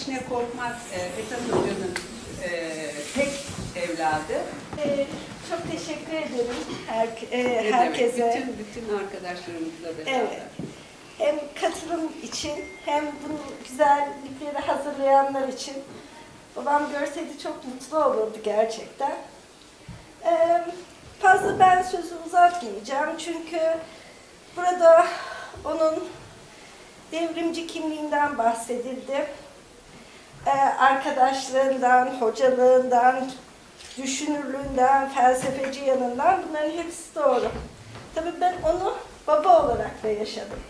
Vişne Korkmaz, Esat Hoca'nın tek evladı. Çok teşekkür ederim herkese. Bütün arkadaşlarımızla beraber. Evet. Hem katılım için hem bu güzellikleri hazırlayanlar için. Babam görseydi çok mutlu olurdu gerçekten. Fazla ben sözü uzatmayacağım çünkü burada onun devrimci kimliğinden bahsedildi. Arkadaşlığından, hocalığından, düşünürlüğünden, felsefeci yanından bunların hepsi doğru. Tabii ben onu baba olarak da yaşadım.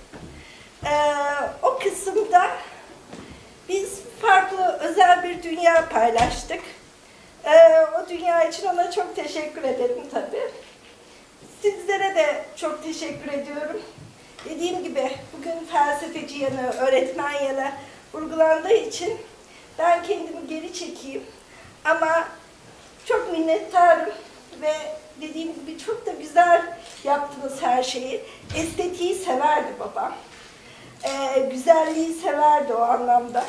O kısımda biz farklı, özel bir dünya paylaştık. O dünya için ona çok teşekkür ederim tabii. Sizlere de çok teşekkür ediyorum. Dediğim gibi bugün felsefeci yanı, öğretmen yanı vurgulandığı için ben kendimi geri çekeyim. Ama çok minnettarım ve dediğim gibi çok da güzel yaptınız her şeyi. Estetiği severdi babam. Güzelliği severdi o anlamda.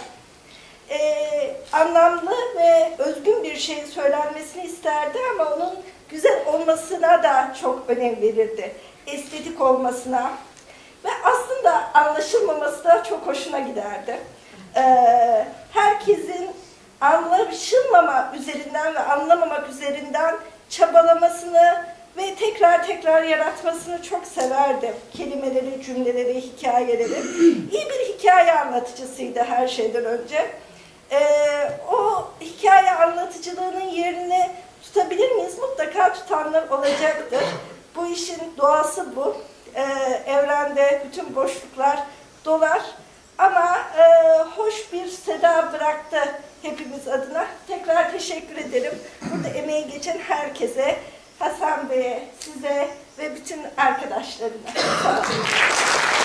Anlamlı ve özgün bir şey söylenmesini isterdi ama onun güzel olmasına da çok önem verirdi. Estetik olmasına ve aslında anlaşılmaması da çok hoşuna giderdi. Herkesin anlaşılmama üzerinden ve anlamamak üzerinden çabalamasını ve tekrar tekrar yaratmasını çok severdi. Kelimeleri, cümleleri, hikayeleri. İyi bir hikaye anlatıcısıydı her şeyden önce. O hikaye anlatıcılığının yerini tutabilir miyiz? Mutlaka tutanlar olacaktır. Bu işin doğası bu. Evrende bütün boşluklar dolar. Ama hoş bir seda bıraktı hepimiz adına. Tekrar teşekkür ederim. Burada emeği geçen herkese, Hasan Bey'e, size ve bütün arkadaşlarına. Sağ olun.